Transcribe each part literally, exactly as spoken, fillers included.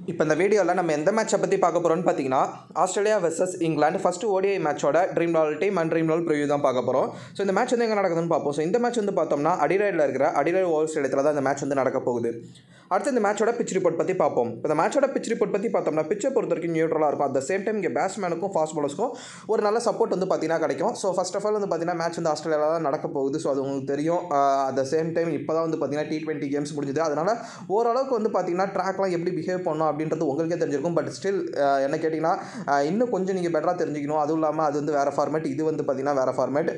இப்போ இந்த வீடியோவில் நம்ம எந்த மேட்சை பற்றி பார்க்க போகிறோம்னு பார்த்தீங்கன்னா Australia versus England first ODI மேட்சோட dream level team and dream level preview தான் பார்க்க போகிறோம். ஸோ இந்த மேட்ச் வந்து எங்கே நடக்குதுன்னு பார்ப்போம். ஸோ இந்த மேட்ச் வந்து பார்த்தோம்னா அடிலைடில் இருக்கிற அடிலைட் ஓவல் ஸ்டேடியத்தில் தான் இந்த மேட்ச் வந்து நடக்க போகுது. அடுத்து இந்த மேட்சோட பிச் ரிப்போர்ட் பற்றி பார்ப்போம். இப்போ இந்த மேட்சோட பிச் ரிப்போர்ட் பற்றி பார்த்தோம்னா பிச்சை பொறுத்த வரைக்கும் நியூட்ரலாக இருக்கும். அட் த சேம் டைம் இங்கே பேட்ஸ்மேனுக்கும் ஃபாஸ்ட் பாலர்ஸ்க்கும் ஒரு நல்ல சப்போர்ட் வந்து பார்த்தீங்கன்னா கிடைக்கும். ஸோ ஃபர்ஸ்ட் ஆஃப் ஆல் வந்து பார்த்தீங்கன்னா மேட்ச் வந்து ஆஸ்திரேலியாவில் தான் நடக்க போகுது. ஸோ அது உங்களுக்கு தெரியும். அட் த சேம் டைம் இப்போ தான் வந்து பார்த்தீங்கன்னா டி டுவெண்ட்டி கேம்ஸ் முடிஞ்சுது. அதனால் ஓரளவுக்கு வந்து பார்த்தீங்கன்னா ட்ராக்லாம் எப்படி பிஹேவ் பண்ணணும் அப்படின்றது உங்களுக்கே தெரிஞ்சிருக்கும். பட் ஸ்டில் என்ன கேட்டிங்கன்னா இன்னும் கொஞ்சம் நீங்கள் பெட்டராக தெரிஞ்சுக்கணும். அதுவும் இல்லாமல் அது வந்து வேறு ஃபார்மேட், இது வந்து பார்த்தீங்கன்னா வேறு ஃபார்மேட்.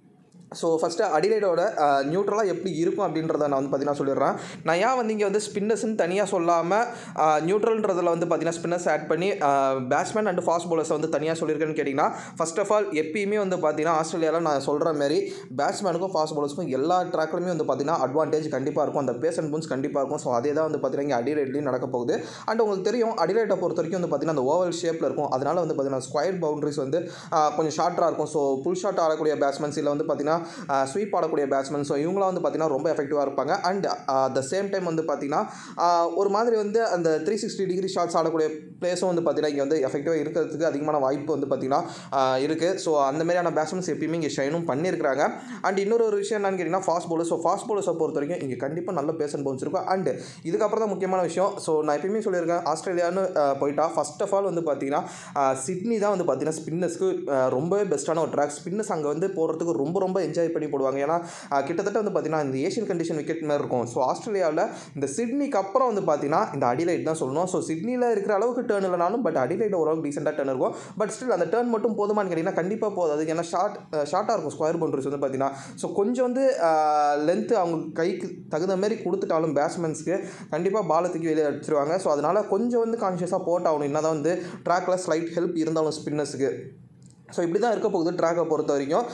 ஸோ ஃபஸ்ட்டு அடிலைடோட நியூட்ரலாக எப்படி இருக்கும் அப்படின்றத நான் வந்து பார்த்தீங்கன்னா சொல்லிடுறேன். நான் ஏன் வந்து இங்கே வந்து ஸ்பின்னர்ஸ்ன்னு தனியாக சொல்லாமல் நியூட்ரல்ன்றதில் வந்து பார்த்தீங்கன்னா ஸ்பின்னர்ஸ் ஆட் பண்ணி பேட்ஸ்மேன் அண்ட் ஃபாஸ்ட் பவுலர்ஸை வந்து தனியாக சொல்லியிருக்கேன்னு கேட்டிங்கன்னா, ஃபர்ஸ்ட் ஆஃப் ஆல் எப்பயுமே வந்து பார்த்தீங்கன்னா ஆஸ்திரேலியாவில் நான் சொல்கிற மாதிரி பேட்ஸ்மேனுக்கும் ஃபாஸ்ட் பவுலர்ஸ்க்கும் எல்லா ட்ராக்லையுமே வந்து பார்த்தீங்கன்னா அட்வான்டேஜ் கண்டிப்பாக இருக்கும். அந்த பேஸ் அண்ட் பூன்ஸ் கண்டிப்பாக இருக்கும். ஸோ அதே தான் வந்து பார்த்தீங்கன்னா இங்கே அடிலைட்லேயும் நடக்க போகுது. அண்ட் உங்களுக்கு தெரியும் அடிலைட்டை பொறுத்த வரைக்கும் வந்து பார்த்தீங்கன்னா அந்த ஓவல் ஷேப்பில் இருக்கும். அதனால் வந்து பார்த்தீங்கன்னா ஸ்கொயர் பவுண்டரிஸ் வந்து கொஞ்சம் ஷார்ட்டாக இருக்கும். ஸோ புல் ஷாட் ஆடக்கூடிய பேட்ஸ்மேன்ஸ் இல்லை வந்து பார்த்தீங்கன்னா ஸ்வீப் ஆடக்கூடிய பேட்ஸ்மேன். ஸோ இவங்களாம் வந்து பார்த்தீங்கன்னா ரொம்ப எஃபெக்டிவாக இருப்பாங்க. And at the same time வந்து பார்த்தீங்கன்னா ஒரு மாதிரி வந்து அந்த த்ரீ சிக்ஸ்டி டிகிரி ஷாட்ஸ் ஆடக்கூடிய பிளேஸும் வந்து பார்த்தீங்கன்னா இங்கே வந்து எஃபெக்டிவாக இருக்கிறதுக்கு அதிகமான வாய்ப்பு வந்து பார்த்தீங்கன்னா இருக்குது. ஸோ அந்த மாதிரியான பேட்ஸ்மேன்ஸ் எப்பயுமே இங்கே ஷைனும் பண்ணியிருக்கிறாங்க. அண்ட் இன்னொரு ஒரு விஷயம் என்னன்னு கேட்டிங்கன்னா ஃபாஸ்ட் பவுலர். ஸோ ஃபாஸ்ட் பவுலர்ஸை பொறுத்த வரைக்கும் இங்கே கண்டிப்பாக நல்ல பேஸ் அண்ட் பவுன்ஸ் இருக்கும். அண்ட் இதுக்கப்புறம் தான் முக்கியமான விஷயம். ஸோ நான் எப்பயுமே சொல்லியிருக்கேன் ஆஸ்திரேலியான்னு போயிட்டா ஃபர்ஸ்ட் ஆஃப் ஆல் வந்து பார்த்தீங்கன்னா சிட்னி தான் வந்து பார்த்தீங்கன்னா ஸ்பின்னர்ஸ்க்கு ரொம்பவே பெஸ்ட்டான ஒரு ட்ராக். ஸ்பின்னர்ஸ் அங்கே வந்து போகிறதுக்கு ரொம்ப ரொம்ப என்ஜாய் பண்ணி போடுவாங்க. ஏன்னா கிட்டத்தட்ட வந்து பார்த்தீங்கன்னா இந்த ஏஷியன் கண்டிஷன் விக்கெட் மாதிரி இருக்கும். ஸோ ஆஸ்திரேலியாவில் இந்த சிட்னிக்கு அப்புறம் வந்து பார்த்தீங்கன்னா இந்த அடிலைட் தான் சொல்லணும். ஸோ சிட்னியில் இருக்கிற அளவுக்கு டேர்ன் இல்லைனாலும் பட் அடிலைட் ஓரளவுக்கு டீசெண்டாக டேர்ன் இருக்கும். பட் ஸ்டில் அந்த டேர்ன் மட்டும் போதுமானு கேட்டிங்கன்னா கண்டிப்பாக போதாது. ஏன்னா ஷார்ட் ஷார்ட்டாக இருக்கும் ஸ்கொயர் பவுண்டரிஸ் வந்து பார்த்தீங்கன்னா. ஸோ கொஞ்சம் வந்து லென்த்து அவங்க கைக்கு தகுந்த மாதிரி கொடுத்துட்டாலும் பேட்ஸ்மேன்ஸ்க்கு கண்டிப்பாக பாலை தூக்கி வெளியே அடிச்சிருவாங்க. ஸோ அதனால் கொஞ்சம் வந்து கான்ஷியஸாக போட்டாகணும். என்ன தான் வந்து ட்ராக்கில் ஸ்லைட் ஹெல்ப் இருந்தாலும் ஸ்பின்னர்ஸுக்கு. ஸோ இப்படி தான் இருக்க போகுது ட்ராக்கை பொறுத்த வரைக்கும்.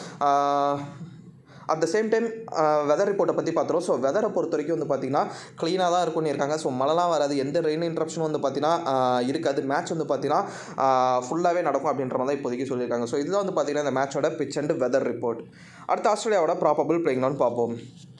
At the same time weather ரிப்போர்ட்டை பற்றி பார்த்துருவோம். ஸோ வெதரை பொறுத்த வரைக்கும் வந்து பார்த்திங்கன்னா க்ளீனாக தான் இருக்கும்னு இருக்காங்க. ஸோ மழைலாம் வராது, எந்த ரெயின் இன்ட்ரப்ஷனும் வந்து பார்த்திங்கன்னா இருக்காது. மேட்ச் வந்து பார்த்திங்கன்னா ஃபுல்லாகவே நடக்கும் அப்படின்ற மாதிரி தான் இப்போதைக்கு சொல்லியிருக்காங்க. ஸோ இதுதான் வந்து பார்த்திங்கன்னா இந்த மேட்சோட பிச் அண்ட் வெதர் ரிப்போர்ட். அடுத்து ஆஸ்திரேலியாவோட ப்ராபபிள் பிளேயிங் லெவன் பார்ப்போம்.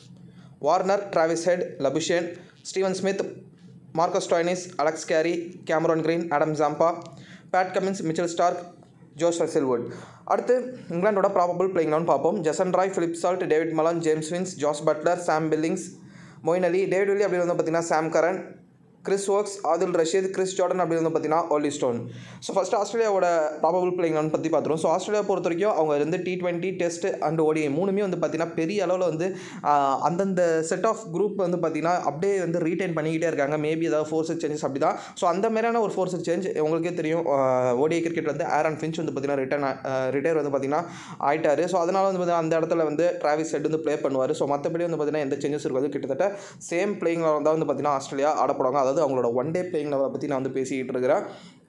Warner, Travis Head, Labuschagne, Steven Smith, Marcus Stoinis, Alex Carey, Cameron Green, Adam Zampa, Pat Cummins, Mitchell Starc, Josh Hazlewood. அடுத்து இங்கிலாண்டோட ப்ராபபிள் பிளேயிங் லெவன் பார்ப்போம். Jason Roy, Philip Salt, David Malan, James Vince, Jos Buttler, Sam Billings, Moeen Ali, David Willey அப்படி வந்து பார்த்தீங்கன்னா Sam Curran, Chris Woakes, Adil Rashid, Chris Jordan அப்படி வந்து பார்த்தீங்கன்னா Ollie Stone. So first ஆஸ்திரேலியாவோட probable playing eleven பற்றி பார்த்துருவோம். So Australia பொறுத்த வரைக்கும் அவங்க வந்து T twenty Test and ODI மூணுமே வந்து பார்த்தீங்கன்னா பெரிய அளவில் வந்து அந்தந்த செட் ஆஃப் குரூப் வந்து பார்த்தீங்கன்னா அப்படியே வந்து ரீட்டைன் பண்ணிக்கிட்டே இருக்காங்க. மேபி ஏதாவது ஃபோர்ஸஸ் சேஞ்சஸ் அப்படி தான். ஸோ அந்த மாதிரியான ஒரு ஃபோர்ஸஸ் சேஞ்ச் உங்களுக்கே தெரியும். ஓடிஐ கிரிக்கெட் வந்து ஆரன் ஃபின்ச் வந்து பார்த்தீங்கன்னா ரிட்டர்ன் ரிட்டையர் வந்து பார்த்தீங்கன்னா ஆயிட்டார். ஸோ அதனால் வந்து பார்த்தீங்கன்னா அந்த இடத்துல வந்து டிராவிஸ் ஹெட் வந்து ப்ளே பண்ணுவார். ஸோ மற்றபடி வந்து பார்த்தீங்கன்னா எந்த சேஞ்சஸ் இருக்காது. கிட்டத்தட்ட சேம் பிளேயிங் லெவல் தான் வந்து பார்த்தீங்கன்னா ஆஸ்திரேலியா ஆடப்படுவாங்க. அதாவது அவங்களோட ஒன் டே பிளேயிங் லெவலை பற்றி நான் வந்து பேசிக்கிட்டு இருக்கிறேன்.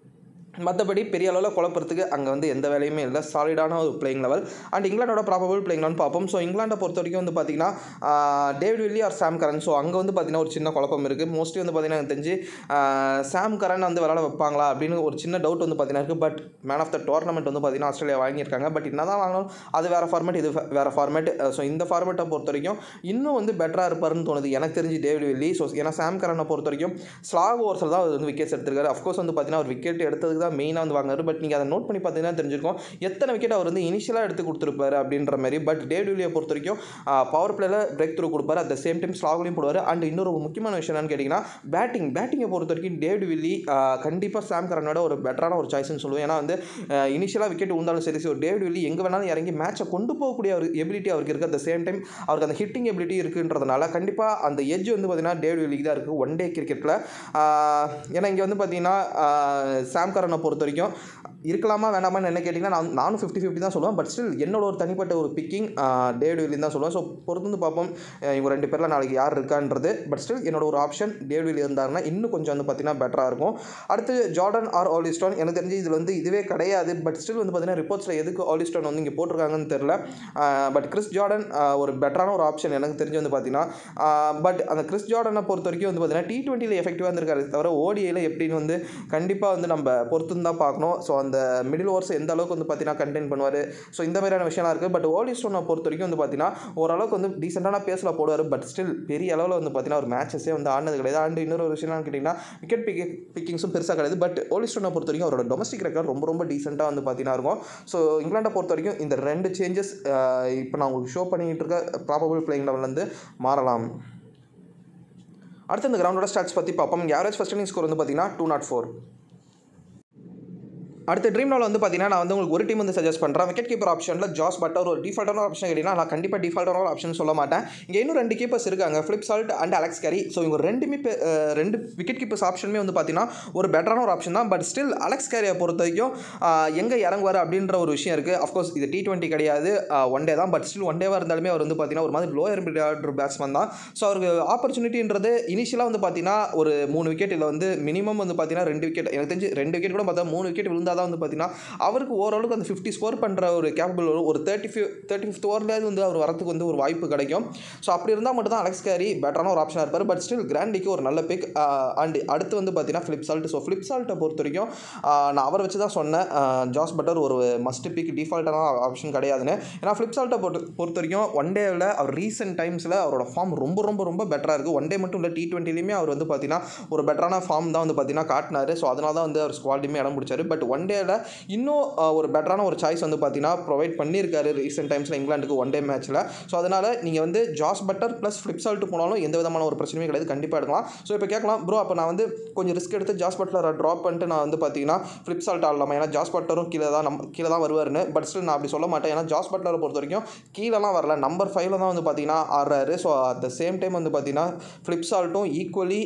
மற்றபடி பெரிய அளவில் குழப்பறதுக்கு அங்கே வந்து எந்த வேலையுமே இல்லை. சாலிடான ஒரு பிளேயிங் லெவல். அண்ட் இங்கிலாண்டோட ப்ராபபிள் பிளேயிங் லெவல் பார்ப்போம். ஸோ இங்கிலாண்டை பொறுத்த வரைக்கும் வந்து பார்த்தீங்கன்னா David Willey or Sam Curran. So அங்கே வந்து பார்த்தீங்கன்னா ஒரு சின்ன குழப்பம் இருக்குது. மோஸ்ட்லி வந்து பார்த்தீங்கன்னா எனக்கு தெரிஞ்சு சாம் கரன் வந்து விளாட வைப்பாங்களா அப்படின்னு ஒரு சின்ன டவுட் வந்து பார்த்தீங்கன்னா இருக்குது. But man of the tournament வந்து பார்த்தீங்கன்னா ஆஸ்திரேலியா வாங்கியிருக்காங்க. பட் என்ன தான் வாங்கினாலும் அது வேறு ஃபார்மேட், இது வேறு ஃபார்மேட். ஸோ இந்த ஃபார்மேட்டை பொறுத்த வரைக்கும் இன்னும் வந்து பெட்டராக இருப்பாருன்னு தோணுது எனக்கு தெரிஞ்சு டேவிட் வில்லி. ஸோ ஏன்னா சாம் கரனை பொறுத்த வரைக்கும் ஸ்லாக் ஓவர்ஸில் தான் அவர் வந்து விக்கெட்ஸ் எடுத்திருக்காரு. அஃப்கோர்ஸ் வந்து பார்த்தீங்கன்னா ஒரு விக்கெட் எடுத்ததுக்கு தான் மெயினாக வந்து வாங்குறாரு. பட் நீங்கள் அதை நோட் பண்ணி பார்த்தீங்கன்னா தெரிஞ்சிருக்கும் எத்தனை விக்கெட் அவர் வந்து இனிஷியலாக எடுத்து கொடுத்துருப்பாரு அப்படின்ற மாதிரி. பட் டேவிட் வில்லியை பொறுத்த வரைக்கும் பவர் பிளேயில் பிரேக் த்ரூ கொடுப்பாரு. அட் த சேம் டைம் ஸ்லாக்லையும் போடுவார். அண்ட் இன்னொரு முக்கியமான விஷயம் என்னன்னு கேட்டிங்கன்னா பேட்டிங் பேட்டிங்கை பொறுத்த வரைக்கும் டேவிட் வில்லி கண்டிப்பாக சாம் கரனோட ஒரு பெட்டரான ஒரு சாய்ஸ்ன்னு சொல்லுவேன். ஏன்னா வந்து இனிஷியலாக விக்கெட் உண்டாலும் சரி, ஸோ டேவிட் வில்லி எங்கே வேணாலும் இறங்கி மேட்சை கொண்டு போகக்கூடிய ஒரு எபிலிட்டி அவருக்கு இருக்குது. அட் த சேம் டைம் அவருக்கு அந்த ஹிட்டிங் எபிலிட்டி இருக்குன்றதுனால கண்டிப்பாக அந்த எட்ஜ் வந்து பார்த்தீங்கன்னா டேவிட் வில்லிக்கு தான் இருக்குது ஒன் டே கிரிக்கெட்டில். ஏன்னா இங்கே வந்து பார்த்தீங்கன்னா சாம் கரனை பொறுத்த வரைக்கும் இருக்கலாமா வேண்டாமான்னு என்ன கேட்டிங்கன்னா நான் நானும் ஃபிஃப்டி ஃபிஃப்டி தான் சொல்லுவேன். பட் ஸ்டில் என்னோட ஒரு தனிப்பட்ட ஒரு பிக்கிங் டேவிட் வில்லி தான் சொல்லுவேன். ஸோ பொறுத்து வந்து பார்ப்போம் இவங்க ரெண்டு பேரில் நாளைக்கு யார் இருக்கான்றது. பட் ஸ்டில் என்னோட ஒரு ஆப்ஷன் டேவிட் வில்லி இருந்தாருன்னா இன்னும் கொஞ்சம் வந்து பார்த்தீங்கன்னா பெட்டராக இருக்கும். அடுத்து ஜார்டன் ஆர் ஓலி ஸ்டோன். எனக்கு தெரிஞ்சு இதில் வந்து இதுவே கிடையாது. பட் ஸ்டில் வந்து பார்த்தீங்கன்னா ரிப்போர்ட்ஸில் எதுக்கு ஓலி ஸ்டோன் வந்து இங்கே போட்டிருக்காங்கன்னு தெரில. பட் கிறிஸ் ஜார்டன் ஒரு பெட்டரான ஒரு ஆப்ஷன் எனக்கு தெரிஞ்சு வந்து பார்த்தீங்கன்னா. பட் அந்த கிறிஸ் ஜார்டனை பொறுத்த வரைக்கும் வந்து பார்த்தீங்கன்னா டி டுவெண்ட்டியில் எஃபெக்டிவாக இருந்திருக்காரு தவிர ஓடிஐயில் எப்படின்னு வந்து கண்டிப்பாக வந்து நம்ம பொறுத்து தான் பார்க்கணும். ஸோ அந்த அந்த மிடில் ஓவர்ஸ் எந்த அளவுக்கு வந்து பார்த்தீங்கன்னா கண்டெயின் பண்ணுவார். ஸோ இந்த மாதிரியான விஷயம்லாம் இருக்குது. பட் ஓலி ஸ்டோனை பொறுத்த வரைக்கும் வந்து பார்த்தீங்கன்னா ஓரளவுக்கு வந்து டீசெண்டான பேஸில் போடுவார். பட் ஸ்டில் பெரிய அளவில் வந்து பார்த்தீங்கன்னா ஒரு மேட்சஸே வந்து ஆனது கிடையாது. அண்ட் இன்னொரு ஒரு விஷயம் கேட்டிங்கன்னா விக்கெட் பிக் பிக்கிங்ஸும் பெருசாக கிடையாது. பட் ஓலி ஸ்டோனை பொறுத்த வரைக்கும் அவரோட டொமஸ்டிக் ரெக்கார்ட் ரொம்ப ரொம்ப டீசெண்டாக வந்து பார்த்தீங்கன்னா இருக்கும். ஸோ இங்கிலாண்டை பொறுத்த வரைக்கும் இந்த ரெண்டு சேஞ்சஸ் இப்போ நான் உங்களுக்கு ஷோ பண்ணிக்கிட்டு இருக்க ப்ராபபிள் பிளேயிங் லெவல்லேருந்து மாறலாம். அடுத்து இந்த கிரவுண்டோட ஸ்டாட்ஸ் பற்றி பார்ப்போம். ஆவரேஜ் ஃபர்ஸ்ட் இன்னிங் ஸ்கோர் வந்து பார்த்தீங்கன்னா டூ நாட் ஃபோர். அடுத்த ட்ரீம் லெவல் வந்து பார்த்தீங்கன்னா நான் வந்து உங்களுக்கு ஒரு டீம் வந்து சஜஸ்ட் பண்ணுறேன். விக்கெட் கீப்பர் ஆப்ஷனில் ஜாஸ் பட்டர் ஒரு டிஃபால்ட்டான ஆப்ஷன் கேட்டிங்கன்னா நான் கண்டிப்பாக டிஃபால்ட்டான ஒரு ஆப்ஷன் சொல்ல மாட்டேன். இங்கே இன்னும் ரெண்டு கீப்பர்ஸ் இருக்காங்க, Philip Salt and Alex Carey. So இவங்க ரெண்டுமே ரெண்டு விக்கெட் கீப்பர்ஸ் ஆப்ஷனுமே வந்து பார்த்தீங்கன்னா ஒரு பெட்டரான ஒரு ஆப்ஷன் தான். பட் ஸ்டில் அலெக்ஸ் கேரியை பொறுத்த வரைக்கும் எங்கே இறங்குவார் அப்படின்ற ஒரு விஷயம் இருக்குது. அஃப்கோர்ஸ் இது டி டுவெண்ட்டி கிடையாது, ஒன் டே தான். பட் ஸ்டில் ஒன் டேவாக இருந்தாலுமே அவர் வந்து பார்த்தீங்கன்னா ஒரு மாதிரி லோயர் மிட் ஆர்டர் பேட்ஸ்மேன் தான். ஸோ அவருக்கு ஆப்பர்ச்சுனிட்டின்றது இனிஷியலாக வந்து பார்த்தீங்கன்னா ஒரு மூணு விக்கெட் இல்லை வந்து மினிமம் வந்து பார்த்தீங்கன்னா ரெண்டு விக்கெட், எனக்கு தெரிஞ்சு ரெண்டு விக்கெட் கூட பார்த்தா மூணு விக்கெட் விழுந்தால் தான் வந்து பார்த்தீங்கன்னா அவருக்கு ஓரளவுக்கு அந்த ஃபிஃப்டி ஸ்கோர் பண்ணுற ஒரு கேப்பபிள் ஒரு தேர்ட்டி ஃபிஃப் தேர்ட்டி ஃபிஃப்த் ஓவர்லேருந்து வந்து அவர் வரத்துக்கு வந்து ஒரு வாய்ப்பு கிடைக்கும். ஸோ அப்படி இருந்தால் மட்டும் தான் அலெக்ஸ் கேரி பெட்டரான ஒரு ஆப்ஷனாக இருப்பார். பட் ஸ்டில் கிராண்டிக்கு ஒரு நல்ல பிக். அண்ட் அடுத்து வந்து பார்த்தீங்கன்னா ஃபிலிப் சால்ட். ஸோ ஃபிலிப் சால்ட்டை பொறுத்த வரைக்கும் நான் அவரை வச்சு தான் சொன்னேன் ஜாஸ் பட்டர் ஒரு மஸ்ட் பிக், டிஃபால்ட்டான ஆப்ஷன் கிடையாதுன்னு. ஏன்னா ஃபிலிப் சால்ட்டை பொறுத்த பொறுத்த வரைக்கும் ஒன் டேவில் அவர் ரீசெண்ட் டைம்ஸில் அவரோட ஃபார்ம் ரொம்ப ரொம்ப ரொம்ப பெட்டராக இருக்குது. ஒன் டே மட்டும் இல்லை, டி டுவெண்ட்டிலையுமே அவர் வந்து பார்த்தீங்கன்னா ஒரு பெட்டரான ஃபார்ம் தான் வந்து பார்த்தீங்கன்னா காட்டினார். ஸோ அதனால தான் வந்து அவர் ஸ்குவாட்லையுமே இடம் பிடிச்சார். பட் ஒன் டேவில் இன்னும் ஒரு பெட்டரான ஒரு சாய்ஸ் வந்து பார்த்தீங்கன்னா ப்ரொவைட் பண்ணியிருக்காரு ரீசெண்ட் டைம்ஸில் இங்கிலாந்துக்கு ஒன் டே மேட்ச்சில். ஸோ அதனால் நீங்கள் வந்து Jos Buttler plus Philip Salt போனாலும் எந்த விதமான ஒரு பிரச்சனையும் கிடையாது, கண்டிப்பாக எடுக்கலாம். ஸோ இப்போ கேட்கலாம் ப்ரோ, அப்போ நான் வந்து கொஞ்சம் ரிஸ்க் எடுத்து ஜாஸ் பட்டரை ட்ராப் பண்ணிட்டு நான் வந்து பார்த்தீங்கன்னா ஃபிலிப் சால்ட் ஆடலாமா? ஏன்னா ஜாஸ் பட்டரும் கீழே தான் நம்ம கீழே தான் வருவார்னு. பட் ஸ்டில் நான் அப்படி சொல்ல மாட்டேன். ஏன்னா ஜாஸ் பட்டரை பொறுத்த வரைக்கும் கீழெல்லாம் வரல, நம்பர் ஃபைவ்ல தான் வந்து பார்த்தீங்கன்னா ஆடுறாரு. So at the same time வந்து பார்த்தீங்கன்னா ஃபிலிப் சால்ட்டும் ஈக்குவலி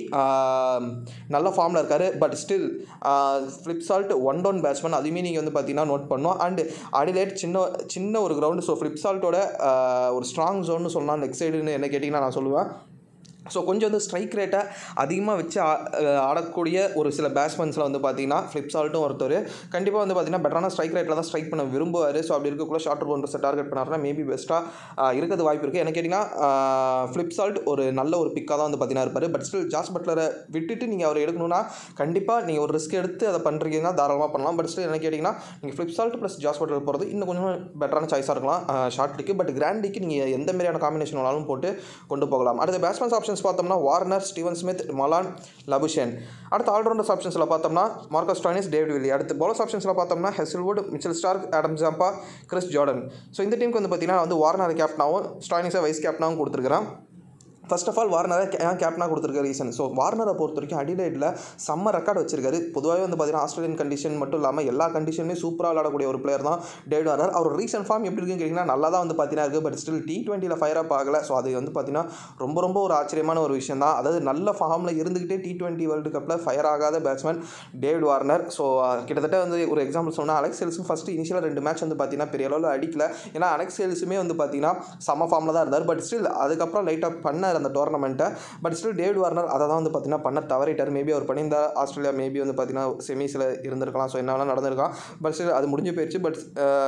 நல்ல ஃபார்மில் இருக்கார். But still Philip Salt one down batsman, அதுவுமே நீங்கள் வந்து பார்த்தீங்கன்னா நோட் பண்ணோம். அண்ட் அடிலேட் சின்ன சின்ன ஒரு கிரவுண்டு. ஸோ ஃபிலிப் சால்ட்டோட ஒரு ஸ்ட்ராங் ஜோன்னு சொல்லலாம் லெக் சைடுன்னு என்ன கேட்டிங்கன்னா நான் சொல்லுவேன். ஸோ கொஞ்சம் வந்து ஸ்ட்ரைக் ரேட்டை அதிகமாக வச்சு ஆடக்கூடிய ஒரு சில பேட்ஸ்மேன்ஸில் வந்து பார்த்தீங்கன்னா ஃபிலிப் சால்ட்டும் ஒருத்தர். கண்டிப்பாக வந்து பார்த்தீங்கன்னா பெட்டரான ஸ்ட்ரைக் ரேட்டில் தான் ஸ்ட்ரைக் பண்ண விரும்புவார். ஸோ அப்படி இருக்கக்குள்ள ஷார்ட்டர் பவுண்டர்ஸை டார்கெட் பண்ணாருன்னா மேபி பெஸ்ட்டாக இருக்கிறது வாய்ப்பு இருக்குது. எனக்கு கேட்டிங்கன்னா ஃபிலிப் சால்ட் ஒரு நல்ல ஒரு பிக்காக தான் வந்து பார்த்தீங்கன்னா இருப்பார். பட் ஸ்டில் ஜாஸ் பட்லரை விட்டுட்டு நீங்கள் அவர் எடுக்கணும்னா கண்டிப்பாக நீங்கள் ஒரு ரிஸ்க் எடுத்து அதை பண்ணுறீங்கன்னா தாராளமாக பண்ணலாம். பட் ஸ்டில் என்ன கேட்டிங்கன்னா நீங்கள் Philip Salt plus Jos Buttler போகிறது இன்னும் கொஞ்சம் பெட்டரான சாய்ஸாக இருக்கலாம் ஷார்ட்டுக்கு. பட் கிராண்டிக்கு நீங்கள் எந்த மாதிரியான காம்பினேஷன் வேணாலும் போட்டு கொண்டு போகலாம். அடுத்த பேட்ஸ்மேன்ஸ் ஆப்ஷன் பார்த்தோம்னா Warner, Steven Smith, Malan, Labuschagne. அடுத்த ஆல்ரவுண்டர்ஸ் ஆப்ஷன்ஸில் பார்த்தோம்னா மார்க்கஸ் ஸ்டாய்னிஸ், டேவிட் வில்லி. அடுத்து பவுலர்ஸ் ஆப்ஷன்ஸில் பார்த்தோம்னா Hazlewood, Mitchell Starc, Adam Zampa, Chris Jordan. So இந்த டீமுக்கு வந்து பார்த்தீங்கன்னா வந்து வார்னர் கேப்டனாகவும் ஸ்டாய்னிஸை வைஸ் கேப்டனாகவும் கொடுத்துருக்கிறேன். ஃபர்ஸ்ட் ஆஃப் ஆல் வார்னரை ஏன் கேப்டனாக கொடுத்துருக்க ரீசன், ஸோ வார்னரை பொறுத்த வரைக்கும் அடிலைடில் செம்ம ரெக்கார்டு வச்சிருக்காரு. பொதுவாகவே வந்து பார்த்தீங்கன்னா ஆஸ்திரேலியன் கண்டிஷன் மட்டும் இல்லாமல் எல்லா கண்டிஷனுமே சூப்பராக விளையாடக்கூடிய ஒரு பிளேயர் தான் டேவிட் வார்னர். அவர் ரீசன்ட் ஃபார்ம் எப்படி இருக்குன்னு கேட்டிங்கன்னா நல்லா தான் வந்து பார்த்தீங்கன்னா இருக்குது. பட் ஸ்டில் டி டுவெண்ட்டியில் ஃபயர் அப் ஆகலை. ஸோ அது வந்து பார்த்தீங்கன்னா ரொம்ப ரொம்ப ஒரு ஆச்சரியமான ஒரு விஷயம் தான். அதாவது நல்ல ஃபார்மில் இருந்துக்கிட்டே டி டுவெண்ட்டி வேர்ல்டு கப்பில் ஃபயர் ஆகாத பேட்ஸ்மேன் டேவிட் வார்னர். ஸோ கிட்டத்தட்ட வந்து ஒரு எக்ஸாம்பிள் சொன்னால் அலெக்ஸ் ஹேல்ஸும் ஃபஸ்ட்டு இனிஷியலாக ரெண்டு மேட்ச் வந்து பார்த்தீங்கன்னா பெரிய அளவில் அடிக்கல. ஏன்னா அலெக்ஸ் ஹேல்ஸுமே வந்து பார்த்தீங்கன்னா செம்ம ஃபார்மில் தான் இருந்தார். பட் ஸ்டில் அதுக்கப்புறம் லைட்டாக பண்ணார் அந்த டோர்னமெண்ட்டை. பட் ஸ்டில் டேவிட் வார்னர் அதை தான் வந்து பார்த்தீங்கன்னா பண்ண தவறிட்டார். மேபி அவர் பண்ணியிருந்தா ஆஸ்திரேலியா மேபி வந்து பார்த்தீங்கன்னா செமிஸில் இருந்திருக்கலாம். ஸோ என்ன வேணால் நடந்திருக்கலாம். பட் ஸ்டில் அது முடிஞ்சு போயிடுச்சு. பட்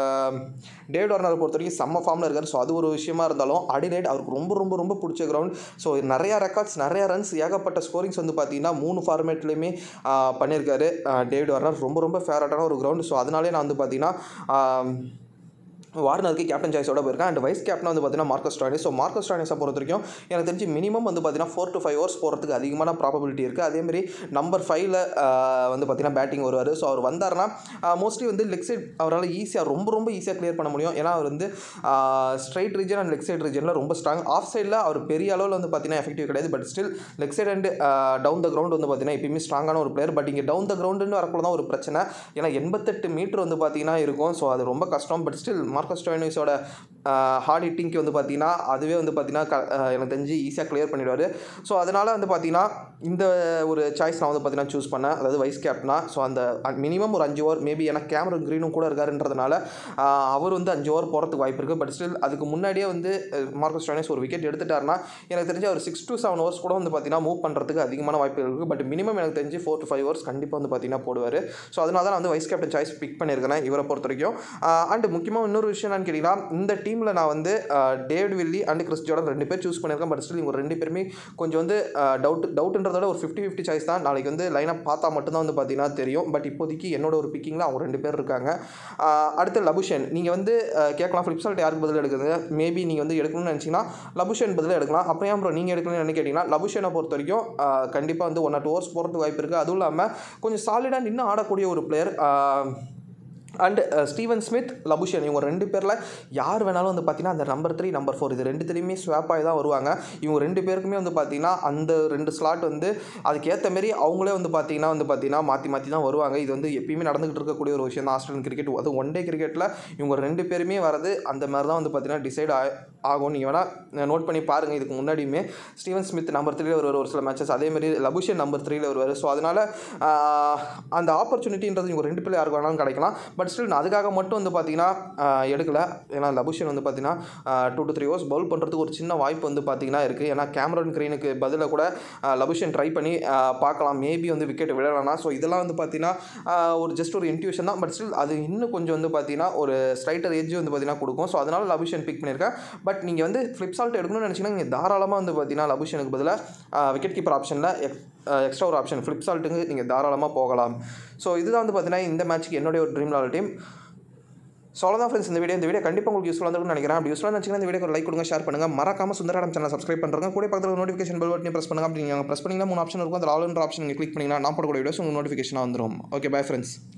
டேவிட் வார்னரை பொறுத்த வரைக்கும் செம்ம ஃபார்மில் இருக்கார். ஸோ அது ஒரு விஷயமா இருந்தாலும் அடிலைட் அவருக்கு ரொம்ப ரொம்ப ரொம்ப பிடிச்ச கிரவுண்ட். ஸோ நிறையா ரெக்கார்ட்ஸ், நிறையா ரன்ஸ், ஏகப்பட்ட ஸ்கோரிங்ஸ் வந்து பார்த்தீங்கன்னா மூணு ஃபார்மேட்லேயுமே பண்ணியிருக்காரு டேவிட் வார்னர். ரொம்ப ரொம்ப ஃபேவரட்டான ஒரு கிரவுண்ட். ஸோ அதனாலே நான் வந்து பார்த்தீங்கன்னா வார்னருக்கு கேப்டன் சாய்ஸோட போயிருக்கேன். அண்ட் வைஸ் கேப்டன் வந்து பார்த்தீங்கன்னா மார்க்கஸ் ஸ்டாய்னிஸ். ஸோ மார்க்கஸ் ஸ்டாய்னிஸை பொறுத்த வரைக்கும் எனக்கு தெரிஞ்சு மினிமம் வந்து பார்த்தீங்கன்னா ஃபோர் டு ஃபைவ் ஹவர்ஸ் போகிறதுக்கு அதிகமான ப்ராபபிலிட்டி இருக்குது. அதேமாதிரி நம்பர் ஃபைவ்ல வந்து பார்த்தீங்கன்னா பேட்டிங் வருவார். ஸோ அவர் வந்தார்னா மோஸ்ட்லி வந்து லெக் சைட் அவரால் ஈஸியாக ரொம்ப ரொம்ப ஈஸியாக கிளியர் பண்ண முடியும். ஏன்னா அவர் வந்து straight region and leg side ரீஜனில் ரொம்ப ஸ்ட்ராங். ஆஃப் சைடில் அவர் பெரிய அளவில் வந்து பார்த்தீங்கன்னா எஃபெக்டிவ் கிடையாது. But still leg side and down the ground வந்து பார்த்தீங்கன்னா எப்பயுமே ஸ்ட்ராங்கான ஒரு பிளேயர். பட் இங்கே டவுன் த கிரவுண்டுன்னு வரக்குள்ள தான் ஒரு பிரச்சனை. ஏன்னா எண்பத்தெட்டு மீட்டர் வந்து பார்த்தீங்கன்னா இருக்கும். ஸோ அது ரொம்ப கஷ்டம். பட் ஸ்டில் மார்க்கஸ் ஸ்டாய்னிஸோட ஹார்ட் ஹிட்டிங்க்கு வந்து பார்த்தீங்கன்னா அதுவே வந்து பார்த்தீங்கன்னா எனக்கு தெரிஞ்சு ஈஸியாக கிளியர் பண்ணிடுவார். ஸோ அதனால் வந்து பார்த்தீங்கன்னா இந்த ஒரு சாய்ஸ் நான் வந்து பார்த்தீங்கன்னா சூஸ் பண்ணேன், அதாவது வைஸ் கேப்டனாக. ஸோ அந்த மினிமம் ஒரு அஞ்சு ஓவர் மேபி ஏன்னா கேமரன் க்ரீனும் கூட இருக்காருன்றதுனால அவர் வந்து அஞ்சு ஓவர் போகிறதுக்கு வாய்ப்பு இருக்குது. பட் ஸ்டில் அதுக்கு முன்னாடியே வந்து மார்க்கஸ் ஸ்டாய்னிஸ் ஒரு விக்கெட் எடுத்துட்டாருன்னா எனக்கு தெரிஞ்சு அவர் சிக்ஸ் டு செவன் ஓவர்ஸ் கூட வந்து பார்த்தீங்கன்னா மூவ் பண்ணுறதுக்கு அதிகமான வாய்ப்பு இருக்குது. பட் மினிமம் எனக்கு தெரிஞ்சு ஃபோர் டு ஃபைவ் ஓவர்ஸ் கண்டிப்பாக வந்து பார்த்தீங்கன்னா போடுவார். ஸோ அதனால தான் நான் வந்து வைஸ் கேப்டன் சாய்ஸ் பிக் பண்ணியிருக்கேன் இவரை பொறுத்த வரைக்கும். அண்ட் முக்கியமாக இன்னொரு விஷயம் என்னன்னு கேட்டிங்கன்னா இந்த டீம் டீமில் நான் வந்து David Willey and Chris Jordan ரெண்டு பேர் சூஸ் பண்ணியிருக்கேன். பட் ஸ்டில் இவங்க ரெண்டு பேருமே கொஞ்சம் வந்து டவுட் டவுட்ன்றதோட ஒரு ஃபிஃப்டி ஃபிஃப்டி சாய்ஸ் தான். நாளைக்கு வந்து லைனாக பார்த்தா மட்டும்தான் வந்து பார்த்தீங்கன்னா தெரியும். பட் இப்போதைக்கு என்னோட ஒரு பிக்கிங்கில் அவங்க ரெண்டு பேர் இருக்காங்க. அடுத்து லபுஷன். நீங்கள் வந்து கேட்கலாம் ஃபிளிப்சால்ட் யாருக்கு பதில் எடுக்குது, மேபி நீங்கள் வந்து எடுக்கணும்னு நினச்சிங்கன்னா லபுஷன் பதில் எடுக்கலாம். அப்புறம் ஏன் ப்ரோ நீங்கள் எடுக்கணும்னு என்ன கேட்டிங்கன்னா, லபுஷனை பொறுத்த வரைக்கும் கண்டிப்பாக வந்து ஒன் ஆர் டூ ஹவர்ஸ் போகிறதுக்கு வாய்ப்பு இருக்குது. அதுவும் இல்லாமல் கொஞ்சம் சாலிடாக நின்று ஆடக்கூடிய ஒரு player. And Steven Smith, Labuschagne இவங்க ரெண்டு பேரில் யார் வேணாலும் வந்து பார்த்தீங்கன்னா அந்த நம்பர் த்ரீ நம்பர் ஃபோர் இது ரெண்டுத்துலேயுமே ஸ்வாப் ஆகி தான் வருவாங்க. இவங்க ரெண்டு பேருக்குமே வந்து பார்த்தீங்கன்னா அந்த ரெண்டு ஸ்லாட் வந்து அதுக்கேற்ற மாரி அவங்களே வந்து பார்த்தீங்கன்னா வந்து பார்த்தீங்கன்னா மாற்றி மாற்றி தான் வருவாங்க. இது வந்து எப்பயுமே நடந்துகிட்டு இருக்கக்கூடிய ஒரு விஷயம் தான் ஆஸ்திரேலியன் கிரிக்கெட். அது ஒன் டே கிரிக்கெட்டில் இவங்க ரெண்டு பேருமே வரது அந்த மாதிரி தான் வந்து பார்த்தீங்கன்னா டிசைட் ஆகும். நீங்கள் வேணால் நோட் பண்ணி பாருங்கள். இதுக்கு முன்னாடியுமே ஸ்டீவன் ஸ்மித் நம்பர் த்ரீல வருவார் ஒரு சில மேட்சஸ், அதேமாதிரி லபுஷன் நம்பர் த்ரீல வருவார். ஸோ அதனால் அந்த ஆப்பர்ச்சுனிட்டின்றது இவங்க ரெண்டு பேர் யாருக்கு வேணாலும் கிடைக்கலாம். பட் ஸ்டில் நான் அதுக்காக மட்டும் வந்து பார்த்தீங்கன்னா எடுக்கலை. ஏன்னா லபுஷன் வந்து பார்த்தீங்கன்னா two to three hours bowl பண்ணுறதுக்கு ஒரு சின்ன வாய்ப்பு வந்து பார்த்தீங்கன்னா இருக்குது. ஏன்னா கேமரன் கிரீனுக்கு பதிலாக கூட லபுஷன் ட்ரை பண்ணி பார்க்கலாம், மேபி வந்து விக்கெட் விடலாம்னா. ஸோ இதெல்லாம் வந்து பார்த்தீங்கன்னா ஒரு ஜஸ்ட் ஒரு இன்ட்யூஷன் தான். பட் ஸ்டில் அது இன்னும் கொஞ்சம் வந்து பார்த்தீங்கன்னா ஒரு ஸ்ட்ரைட்டர் எட்ஜ் வந்து பார்த்தீங்கன்னா கொடுக்கும். ஸோ அதனால் லபுஷன் பிக் பண்ணியிருக்கேன். பட் நீங்கள் வந்து ஃபிளிப்சால்ட் எடுக்கணும்னு நினச்சிங்கன்னா நீங்கள் தாராளமாக வந்து பார்த்தீங்கன்னா லபுஷனுக்கு பதிலாக விக்கெட் கீப்பர் ஆப்ஷனில் எக்ஸ்ட்ரா ஒரு ஆப்ஷன் ஃபிளிப்சால்ட்டுக்கு நீங்கள் தாராளமாக போகலாம். ஸோ இதுதான் வந்து பார்த்தீங்கன்னா இந்த மேட்ச்சுக்கு என்னுடைய ஒரு ட்ரீம் லெவல் டீம். ஸோ அவ்வளோதான் ஃப்ரெண்ட்ஸ் இந்த வீடியோ. இந்த வீடியோ கண்டிப்பாக உங்களுக்கு யூஸ்ஃபுல்லாக இருக்கும்னு நினைக்கிறேன். அப்படி யூஸ்ஃபுல்லாக நினச்சிங்கன்னா இந்த வீடியோ ஒரு லைக் கொடுங்க, ஷேர் பண்ணுங்கள். மறக்காம சுந்தராடம் சேனல் சப்ஸ்கிரைப் பண்ணுறேன். கூட பக்கத்தில் நோட்டிஃபிகேஷன் பெல் பட்டனை ப்ரெஸ் பண்ணுங்க. அப்படி நீங்கள் ப்ரெஸ் பண்ணிங்கன்னா மூணு ஆப்ஷன் இருக்கும். அந்த ஆல் என்ற ஆப்ஷன் நீங்கள் கிளிக் பண்ணிங்கன்னா நான் போடக்கூடிய வீடியோஸ் உங்களுக்கு நோட்டிஃபிகேஷனாக வந்துடும். Okay, bye friends.